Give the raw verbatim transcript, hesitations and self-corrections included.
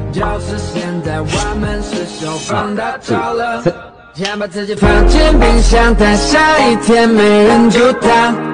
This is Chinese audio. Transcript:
就是现在我们是手放大招了，先把自己放进冰箱，待下一天没人煮汤。